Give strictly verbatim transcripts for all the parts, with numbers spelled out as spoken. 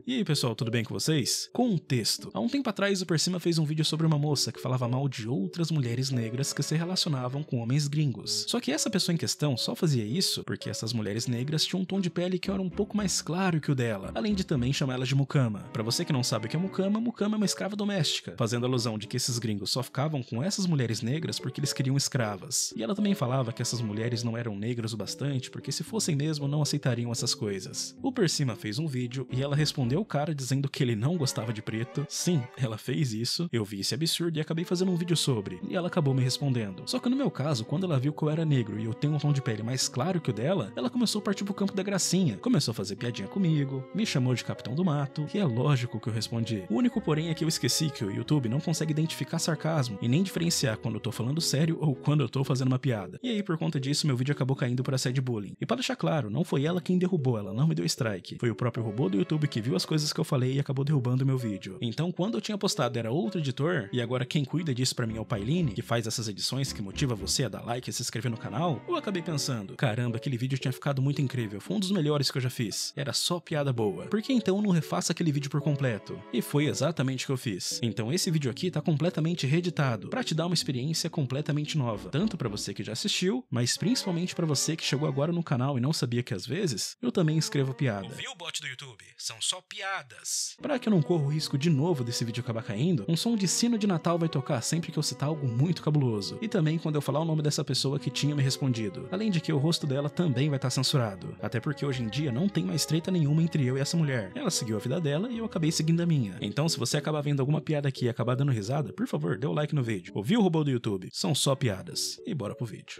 E aí pessoal, tudo bem com vocês? Contexto. Há um tempo atrás o Persima fez um vídeo sobre uma moça que falava mal de outras mulheres negras que se relacionavam com homens gringos. Só que essa pessoa em questão só fazia isso porque essas mulheres negras tinham um tom de pele que era um pouco mais claro que o dela, além de também chamar ela de mucama. Pra você que não sabe o que é mucama, mucama é uma escrava doméstica, fazendo alusão de que esses gringos só ficavam com essas mulheres negras porque eles queriam escravas. E ela também falava que essas mulheres não eram negras o bastante porque se fossem mesmo não aceitariam essas coisas. O Persima fez um vídeo e ela respondeu o cara dizendo que ele não gostava de preto. Sim, ela fez isso, eu vi esse absurdo e acabei fazendo um vídeo sobre, e ela acabou me respondendo. Só que no meu caso, quando ela viu que eu era negro e eu tenho um tom de pele mais claro que o dela, ela começou a partir pro campo da gracinha, começou a fazer piadinha comigo, me chamou de Capitão do Mato, que é lógico que eu respondi. O único porém é que eu esqueci que o YouTube não consegue identificar sarcasmo e nem diferenciar quando eu tô falando sério ou quando eu tô fazendo uma piada. E aí por conta disso meu vídeo acabou caindo por assédio bullying. E para deixar claro, não foi ela quem derrubou, ela não me deu strike, foi o próprio robô do YouTube que viu as coisas que eu falei e acabou derrubando o meu vídeo. Então quando eu tinha postado era outro editor, e agora quem cuida disso pra mim é o Pailine, que faz essas edições que motiva você a dar like e se inscrever no canal, eu acabei pensando, caramba, aquele vídeo tinha ficado muito incrível, foi um dos melhores que eu já fiz, era só piada boa, por que então eu não refaço aquele vídeo por completo? E foi exatamente o que eu fiz. Então esse vídeo aqui tá completamente reeditado, pra te dar uma experiência completamente nova, tanto pra você que já assistiu, mas principalmente pra você que chegou agora no canal e não sabia que às vezes, eu também escrevo piada. Ouviu o bot do YouTube? São só piadas. Pra que eu não corra o risco de novo desse vídeo acabar caindo, um som de sino de Natal vai tocar sempre que eu citar algo muito cabuloso, e também quando eu falar o nome dessa pessoa que tinha me respondido, além de que o rosto dela também vai estar censurado, até porque hoje em dia não tem mais treta nenhuma entre eu e essa mulher, ela seguiu a vida dela e eu acabei seguindo a minha. Então se você acabar vendo alguma piada aqui e acabar dando risada, por favor, dê o like no vídeo. Ouviu o robô do YouTube? São só piadas. E bora pro vídeo.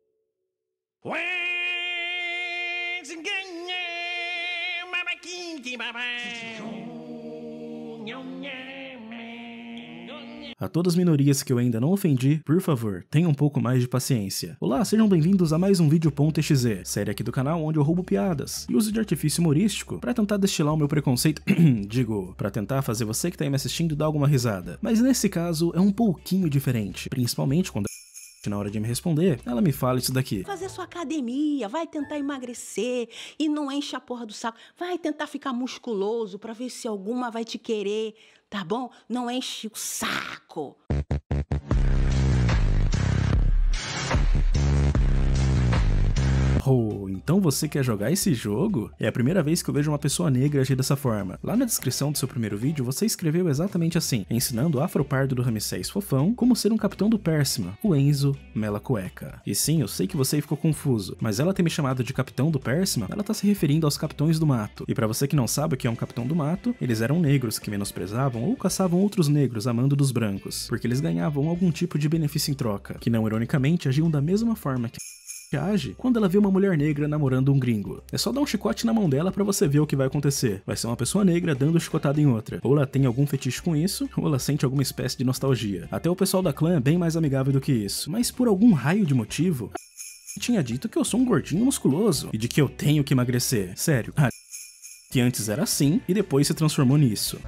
A todas as minorias que eu ainda não ofendi, por favor, tenham um pouco mais de paciência. Olá, sejam bem-vindos a mais um vídeo.exe, série aqui do canal onde eu roubo piadas e uso de artifício humorístico pra tentar destilar o meu preconceito, digo, pra tentar fazer você que tá aí me assistindo dar alguma risada. Mas nesse caso é um pouquinho diferente, principalmente quando na hora de me responder, ela me fala isso daqui. Fazer sua academia, vai tentar emagrecer e não enche a porra do saco. Vai tentar ficar musculoso pra ver se alguma vai te querer, tá bom? Não enche o saco. Oh, então você quer jogar esse jogo? É a primeira vez que eu vejo uma pessoa negra agir dessa forma. Lá na descrição do seu primeiro vídeo, você escreveu exatamente assim, ensinando o afropardo do Ramsés Fofão como ser um capitão do Persima, o Enzo Mela Cueca. E sim, eu sei que você ficou confuso, mas ela ter me chamado de capitão do Persima, ela tá se referindo aos capitões do mato. E pra você que não sabe o que é um capitão do mato, eles eram negros que menosprezavam ou caçavam outros negros a mando dos brancos, porque eles ganhavam algum tipo de benefício em troca, que não ironicamente agiam da mesma forma que que age quando ela vê uma mulher negra namorando um gringo. É só dar um chicote na mão dela pra você ver o que vai acontecer. Vai ser uma pessoa negra dando chicotada em outra. Ou ela tem algum fetiche com isso, ou ela sente alguma espécie de nostalgia. Até o pessoal da clã é bem mais amigável do que isso. Mas por algum raio de motivo, a tinha dito que eu sou um gordinho musculoso e de que eu tenho que emagrecer. Sério, a que antes era assim e depois se transformou nisso.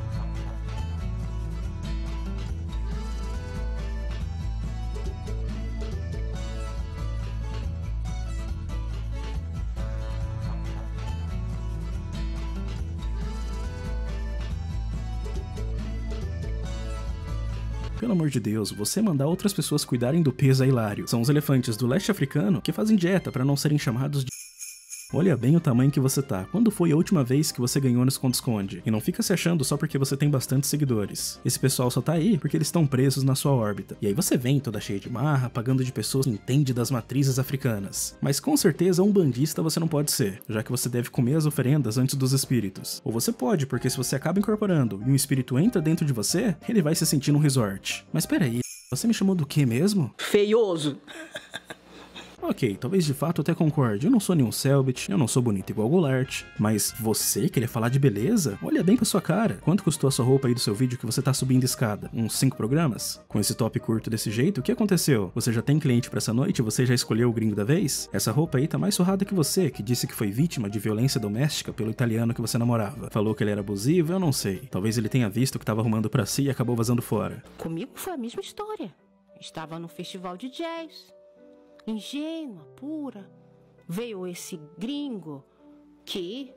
Pelo amor de Deus, você mandar outras pessoas cuidarem do peso é hilário. São os elefantes do leste africano que fazem dieta para não serem chamados de... Olha bem o tamanho que você tá. Quando foi a última vez que você ganhou no esconde-esconde? E não fica se achando só porque você tem bastante seguidores. Esse pessoal só tá aí porque eles estão presos na sua órbita. E aí você vem toda cheia de marra, pagando de pessoas que entendem das matrizes africanas. Mas com certeza um bandista você não pode ser, já que você deve comer as oferendas antes dos espíritos. Ou você pode, porque se você acaba incorporando e um espírito entra dentro de você, ele vai se sentir num resort. Mas peraí, você me chamou do que mesmo? Feioso. Ok, talvez de fato até concorde, eu não sou nenhum Selbit, eu não sou bonito igual Goulart, mas você querer falar de beleza? Olha bem pra sua cara. Quanto custou a sua roupa aí do seu vídeo que você tá subindo escada? Uns cinco programas? Com esse top curto desse jeito, o que aconteceu? Você já tem cliente pra essa noite e você já escolheu o gringo da vez? Essa roupa aí tá mais surrada que você, que disse que foi vítima de violência doméstica pelo italiano que você namorava. Falou que ele era abusivo, eu não sei. Talvez ele tenha visto que tava arrumando pra si e acabou vazando fora. Comigo foi a mesma história. Estava no festival de jazz. Ingênua, pura. Veio esse gringo que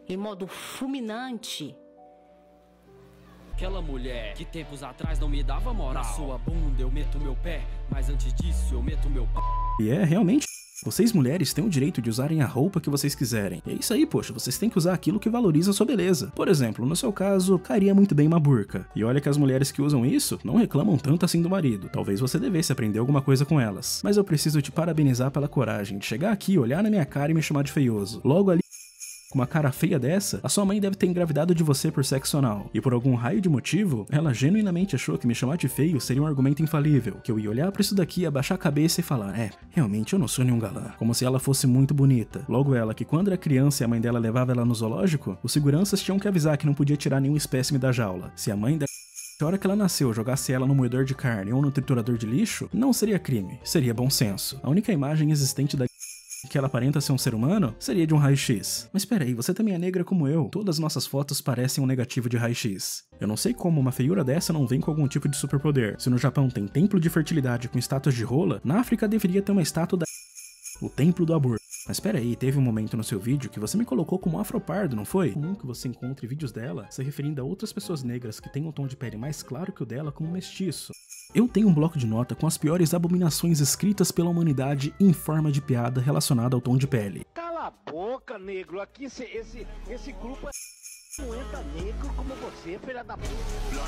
em modo fulminante. Aquela mulher que tempos atrás não me dava moral. Na sua bunda eu meto meu pé, mas antes disso eu meto meu pau. E é, realmente, vocês mulheres têm o direito de usarem a roupa que vocês quiserem. E é isso aí, poxa, vocês têm que usar aquilo que valoriza a sua beleza. Por exemplo, no seu caso, cairia muito bem uma burca. E olha que as mulheres que usam isso não reclamam tanto assim do marido. Talvez você devesse aprender alguma coisa com elas. Mas eu preciso te parabenizar pela coragem de chegar aqui, olhar na minha cara e me chamar de feioso. Logo ali, com uma cara feia dessa, a sua mãe deve ter engravidado de você por sexo anal. E por algum raio de motivo, ela genuinamente achou que me chamar de feio seria um argumento infalível. Que eu ia olhar pra isso daqui, abaixar a cabeça e falar: é, realmente eu não sou nenhum galã. Como se ela fosse muito bonita. Logo ela, que quando era criança e a mãe dela levava ela no zoológico, os seguranças tinham que avisar que não podia tirar nenhum espécime da jaula. Se a mãe da... Se a hora que ela nasceu jogasse ela no moedor de carne ou no triturador de lixo, não seria crime, seria bom senso. A única imagem existente da... que ela aparenta ser um ser humano, seria de um raio-x. Mas peraí, você também é negra como eu. Todas as nossas fotos parecem um negativo de raio-x. Eu não sei como uma feiura dessa não vem com algum tipo de superpoder. Se no Japão tem templo de fertilidade com estátuas de rola, na África deveria ter uma estátua da... o templo do aborto. Mas peraí, teve um momento no seu vídeo que você me colocou como afropardo, não foi? É comum que você encontre vídeos dela se referindo a outras pessoas negras que têm um tom de pele mais claro que o dela como mestiço. Eu tenho um bloco de nota com as piores abominações escritas pela humanidade em forma de piada relacionada ao tom de pele. Cala a boca, negro. Aqui esse, esse, esse grupo é... não entra negro como você, filha da puta.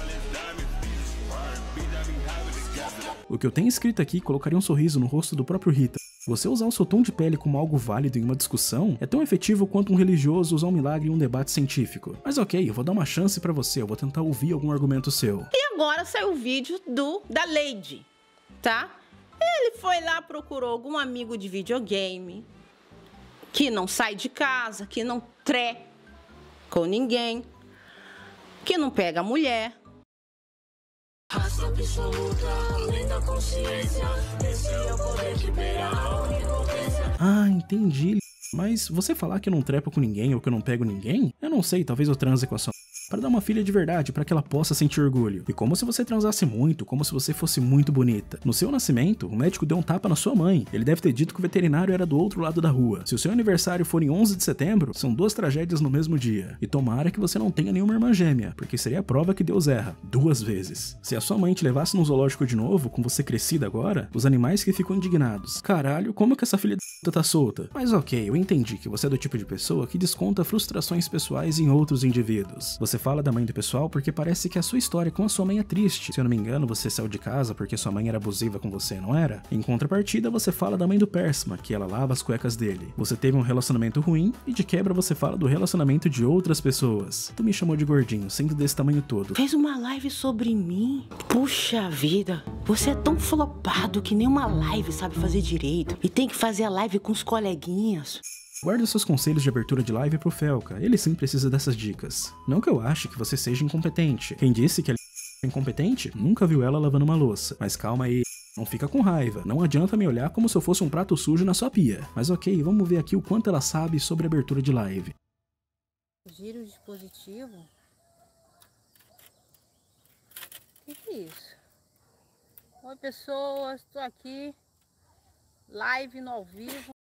O que eu tenho escrito aqui colocaria um sorriso no rosto do próprio Rita. Você usar o seu tom de pele como algo válido em uma discussão é tão efetivo quanto um religioso usar um milagre em um debate científico. Mas ok, eu vou dar uma chance pra você, eu vou tentar ouvir algum argumento seu. E agora saiu o vídeo do da Lady, tá? Ele foi lá, procurou algum amigo de videogame que não sai de casa, que não tré com ninguém, que não pega mulher. Raça absoluta, além da consciência, esse é o poder que beira a onipotência. Ah, entendi. Mas você falar que eu não trepo com ninguém ou que eu não pego ninguém? Eu não sei, talvez eu transe com a sua... para dar uma filha de verdade, para que ela possa sentir orgulho. E como se você transasse muito, como se você fosse muito bonita. No seu nascimento, o médico deu um tapa na sua mãe. Ele deve ter dito que o veterinário era do outro lado da rua. Se o seu aniversário for em onze de setembro, são duas tragédias no mesmo dia. E tomara que você não tenha nenhuma irmã gêmea, porque seria a prova que Deus erra. Duas vezes. Se a sua mãe te levasse no zoológico de novo, com você crescida agora, os animais que ficam indignados. Caralho, como que essa filha da puta tá solta? Mas ok, eu entendi que você é do tipo de pessoa que desconta frustrações pessoais em outros indivíduos. Você fala da mãe do pessoal porque parece que a sua história com a sua mãe é triste. Se eu não me engano, você saiu de casa porque sua mãe era abusiva com você, não era? Em contrapartida, você fala da mãe do Persma, que ela lava as cuecas dele. Você teve um relacionamento ruim e de quebra você fala do relacionamento de outras pessoas. Tu me chamou de gordinho, sendo desse tamanho todo. Fez uma live sobre mim? Puxa vida, você é tão flopado que nem uma live sabe fazer direito. E tem que fazer a live com os coleguinhas. Guarda seus conselhos de abertura de live pro Felca, ele sim precisa dessas dicas. Não que eu ache que você seja incompetente. Quem disse que ela é incompetente, nunca viu ela lavando uma louça. Mas calma aí, não fica com raiva. Não adianta me olhar como se eu fosse um prato sujo na sua pia. Mas ok, vamos ver aqui o quanto ela sabe sobre abertura de live. Gira o dispositivo. O que, que é isso? Oi pessoas, estou aqui, live no ao vivo.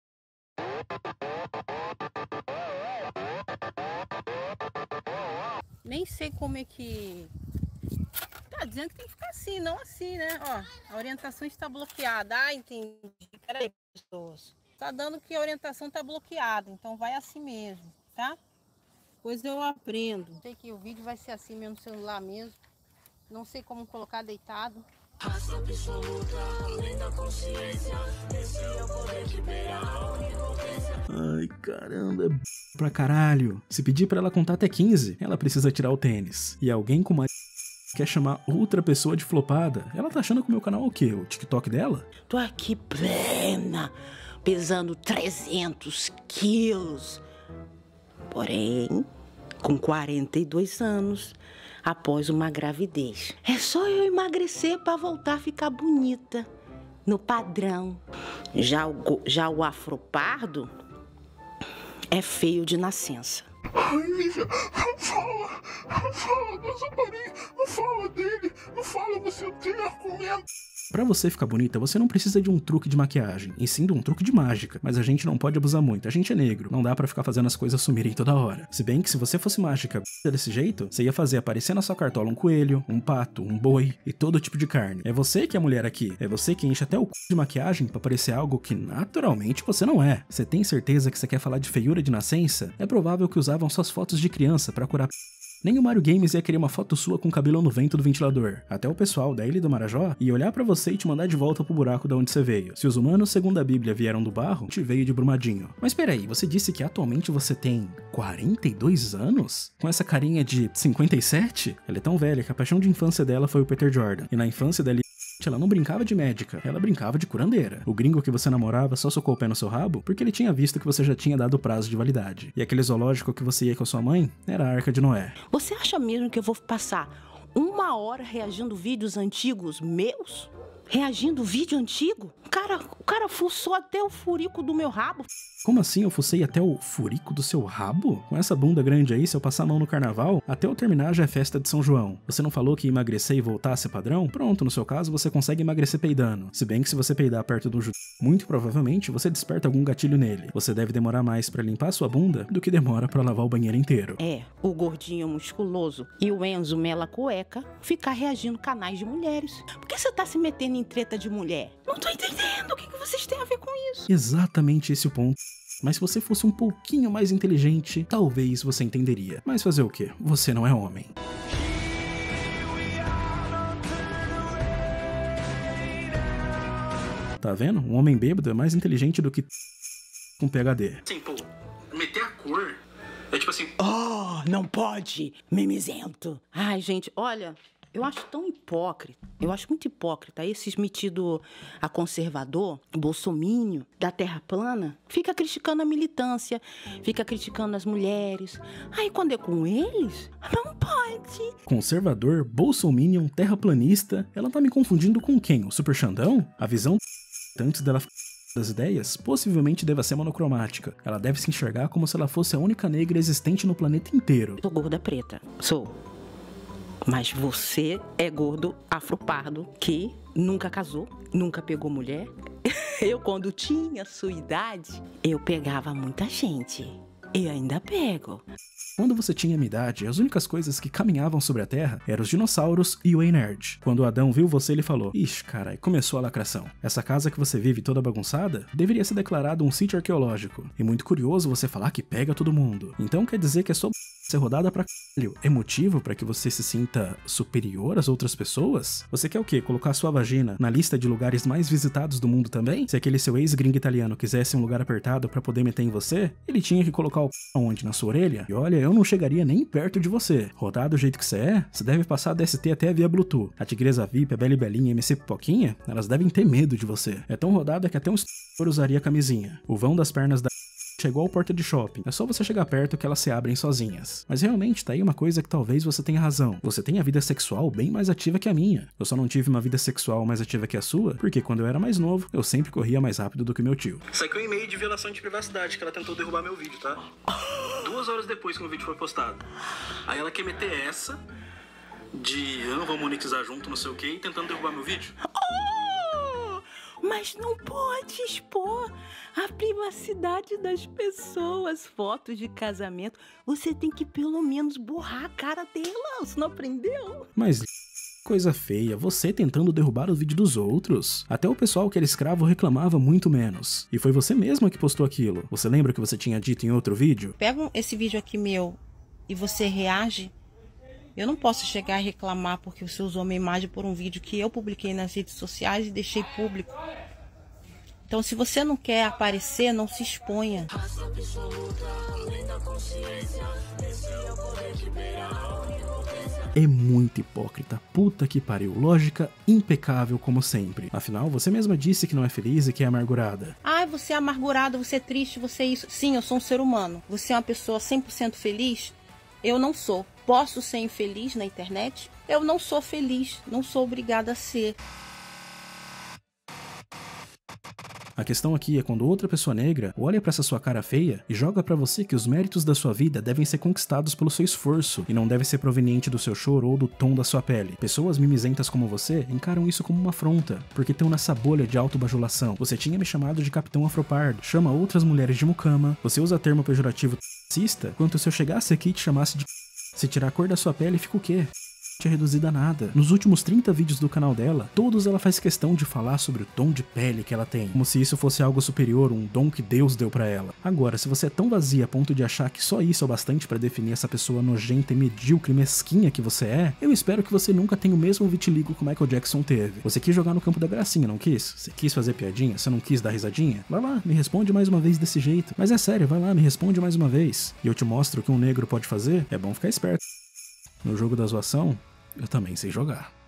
Nem sei como é que... Tá dizendo que tem que ficar assim, não assim, né? Ó, a orientação está bloqueada. Ah, entendi. Peraí, pessoas. Tá dando que a orientação está bloqueada, então vai assim mesmo, tá? Depois eu aprendo. Sei que o vídeo vai ser assim mesmo no celular mesmo. Não sei como colocar deitado. Raça absoluta, além da consciência, esse é o poder que beira a onipotência. Ai, caramba, é b... pra caralho. Se pedir pra ela contar até quinze, ela precisa tirar o tênis. E alguém com uma... quer chamar outra pessoa de flopada, ela tá achando que o meu canal é o quê? O TikTok dela? Tô aqui plena, pesando trezentos quilos. Porém, com quarenta e dois anos, após uma gravidez. É só eu emagrecer para voltar a ficar bonita, no padrão. Já o, já o afropardo é feio de nascença. Ai, Lívia, não fala, não fala, Deus, eu parei, não fala dele, não fala, você tem argumento. Pra pra você ficar bonita, você não precisa de um truque de maquiagem, e sim de um truque de mágica. Mas a gente não pode abusar muito, a gente é negro, não dá pra ficar fazendo as coisas sumirem toda hora. Se bem que se você fosse mágica desse jeito, você ia fazer aparecer na sua cartola um coelho, um pato, um boi e todo tipo de carne. É você que é a mulher aqui, é você que enche até o c... de maquiagem pra parecer algo que naturalmente você não é. Você tem certeza que você quer falar de feiura de nascença? É provável que usavam suas fotos de criança pra curar p... Nem o Mario Games ia querer uma foto sua com o cabelo no vento do ventilador. Até o pessoal da Ilha do Marajó ia olhar pra você e te mandar de volta pro buraco da onde você veio. Se os humanos, segundo a Bíblia, vieram do barro, te veio de Brumadinho. Mas peraí, você disse que atualmente você tem quarenta e dois anos? Com essa carinha de cinquenta e sete? Ela é tão velha que a paixão de infância dela foi o Peter Jordan. E na infância dela, ela não brincava de médica, ela brincava de curandeira. O gringo que você namorava só socou o pé no seu rabo porque ele tinha visto que você já tinha dado o prazo de validade. E aquele zoológico que você ia com a sua mãe era a Arca de Noé. Você acha mesmo que eu vou passar uma hora reagindo vídeos antigos meus? Reagindo vídeo antigo? O cara, o cara fuçou até o furico do meu rabo. Como assim eu fucei até o furico do seu rabo? Com essa bunda grande aí, se eu passar a mão no carnaval, até eu terminar já é festa de São João. Você não falou que ia emagrecer e voltar a ser padrão? Pronto, no seu caso você consegue emagrecer peidando. Se bem que se você peidar perto do judeu, muito provavelmente você desperta algum gatilho nele. Você deve demorar mais pra limpar sua bunda do que demora pra lavar o banheiro inteiro. É, o gordinho musculoso e o Enzo Mela Cueca ficar reagindo canais de mulheres. Por que você tá se metendo em treta de mulher? Não tô entendendo, o que, que vocês têm a ver com isso? Exatamente esse o ponto. Mas se você fosse um pouquinho mais inteligente, talvez você entenderia. Mas fazer o quê? Você não é homem. Tá vendo? Um homem bêbado é mais inteligente do que com P H D. Assim, pô, meter a cor é tipo assim... Oh, não pode, mimizento. Ai, gente, olha... Eu acho tão hipócrita, eu acho muito hipócrita esses metido a conservador, bolsomínio, da terra plana, fica criticando a militância, fica criticando as mulheres. Aí quando é com eles, não pode. Conservador, bolsominion, terraplanista, ela tá me confundindo com quem? O Super Xandão? A visão antes dela das ideias possivelmente deva ser monocromática. Ela deve se enxergar como se ela fosse a única negra existente no planeta inteiro. Sou gorda preta, sou. Mas você é gordo afropardo que nunca casou, nunca pegou mulher. Eu, quando tinha sua idade, eu pegava muita gente. E ainda pego. Quando você tinha minha idade, as únicas coisas que caminhavam sobre a Terra eram os dinossauros e o Ei Nerd. Quando Adão viu você, ele falou: ixi, carai, começou a lacração. Essa casa que você vive toda bagunçada deveria ser declarado um sítio arqueológico. E muito curioso você falar que pega todo mundo. Então quer dizer que é só ser rodada pra c****. É motivo pra que você se sinta superior às outras pessoas? Você quer o quê? Colocar sua vagina na lista de lugares mais visitados do mundo também? Se aquele seu ex-gringo italiano quisesse um lugar apertado pra poder meter em você, ele tinha que colocar o c... aonde? Na sua orelha? E olha, eu não chegaria nem perto de você. Rodado do jeito que você é, você deve passar D S T até via Bluetooth. A Tigresa V I P, a Beli Belinha e a M C Pipoquinha, elas devem ter medo de você. É tão rodada que até um s*** usaria camisinha. O vão das pernas da chegou ao porta de shopping. É só você chegar perto que elas se abrem sozinhas. Mas realmente, tá aí uma coisa que talvez você tenha razão. Você tem a vida sexual bem mais ativa que a minha. Eu só não tive uma vida sexual mais ativa que a sua, porque quando eu era mais novo, eu sempre corria mais rápido do que meu tio. Isso aqui é um e-mail de violação de privacidade, que ela tentou derrubar meu vídeo, tá? Duas horas depois que o vídeo foi postado. Aí ela quer meter essa de eu não vou monetizar junto, não sei o que, e tentando derrubar meu vídeo. Mas não pode expor a privacidade das pessoas, fotos de casamento. Você tem que pelo menos borrar a cara dela, você não aprendeu? Mas coisa feia, você tentando derrubar o vídeo dos outros. Até o pessoal que era escravo reclamava muito menos. E foi você mesma que postou aquilo. Você lembra que você tinha dito em outro vídeo? Pega esse vídeo aqui meu e você reage. Eu não posso chegar e reclamar porque você usou minha imagem por um vídeo que eu publiquei nas redes sociais e deixei público. Então, se você não quer aparecer, não se exponha. É muito hipócrita, puta que pariu, lógica impecável como sempre. Afinal, você mesma disse que não é feliz e que é amargurada. Ah, você é amargurada, você é triste, você é isso. Sim, eu sou um ser humano. Você é uma pessoa cem por cento feliz? Eu não sou. Posso ser infeliz na internet? Eu não sou feliz, não sou obrigada a ser. A questão aqui é quando outra pessoa negra olha pra essa sua cara feia e joga pra você que os méritos da sua vida devem ser conquistados pelo seu esforço e não deve ser proveniente do seu choro ou do tom da sua pele. Pessoas mimizentas como você encaram isso como uma afronta, porque estão nessa bolha de autobajulação. Você tinha me chamado de Capitão Afropardo, chama outras mulheres de mucama, você usa termo pejorativo racista, quanto se eu chegasse aqui e te chamasse de se tirar a cor da sua pele fica o quê? É reduzida a nada. Nos últimos trinta vídeos do canal dela, todos ela faz questão de falar sobre o tom de pele que ela tem, como se isso fosse algo superior, um dom que Deus deu pra ela. Agora, se você é tão vazia a ponto de achar que só isso é o bastante pra definir essa pessoa nojenta e medíocre e mesquinha que você é, eu espero que você nunca tenha o mesmo vitiligo que o Michael Jackson teve. Você quis jogar no campo da gracinha, não quis? Você quis fazer piadinha? Você não quis dar risadinha? Vai lá, me responde mais uma vez desse jeito. Mas é sério, vai lá, me responde mais uma vez. E eu te mostro o que um negro pode fazer. É bom ficar esperto. No jogo da zoação, eu também sei jogar.